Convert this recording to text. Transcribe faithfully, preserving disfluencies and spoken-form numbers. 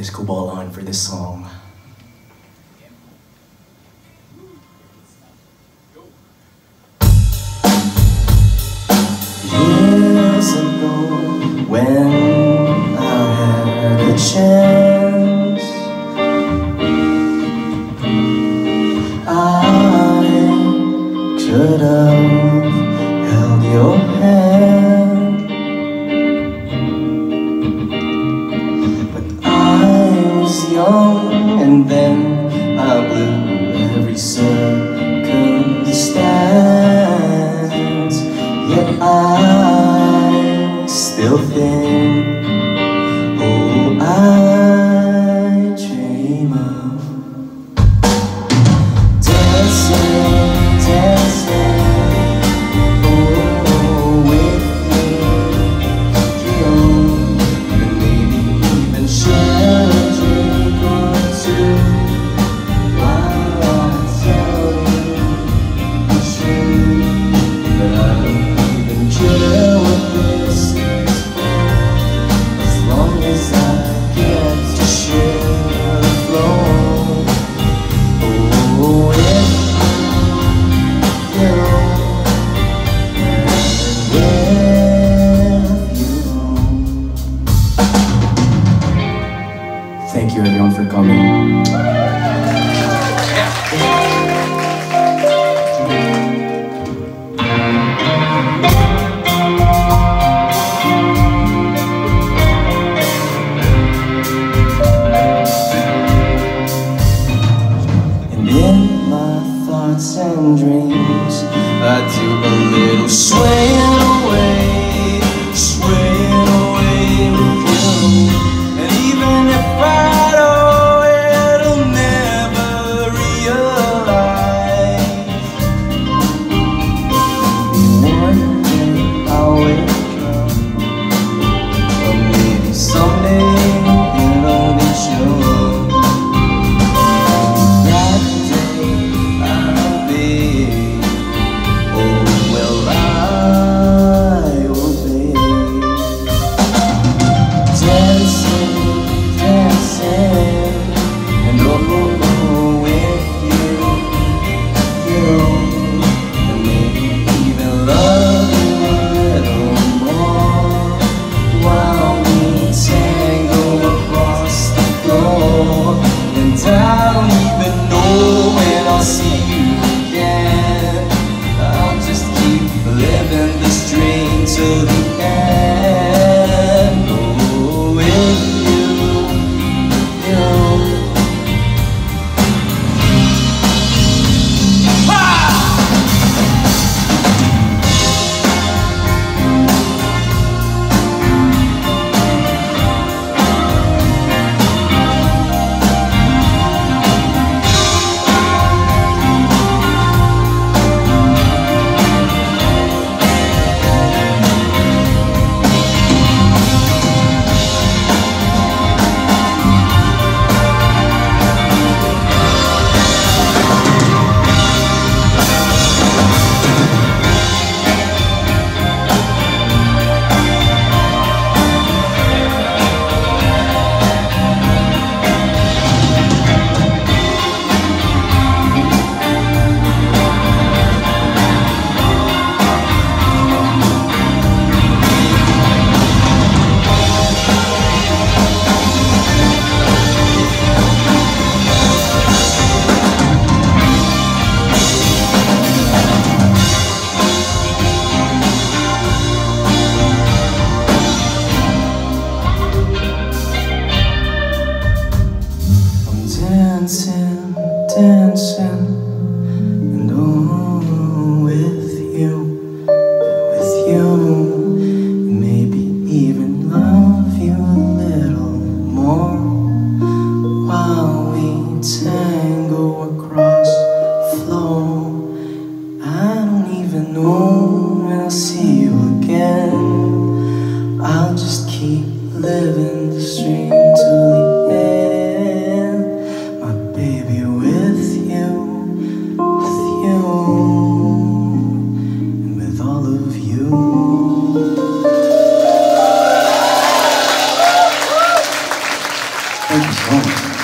disco ball on for this song. Years ago, when I had a chance, I could have held your hand, but I was young, and then I blew every circumstance. Yet I still think, oh, I dream of dancing, dancing, oh, with you, and maybe even share a drink or two while I tell you the truth. But I care what this is for, as long as I get to share the flow. Oh, with you, and with you. Thank you everyone for coming. In my thoughts and dreams, I do a little swaying away, swaying away with you. And even if I know it'll never realize, maybe one day I'll wake up, or maybe someday it'll be true. To the end, oh, with you, you. Ah! Dancing, dancing, and oh, with you, with you, and maybe even love you a little more while we tango across the floor. I don't even know when I'll see you again. I'll just keep living the stream till the end. Baby, with you. Thank you so much.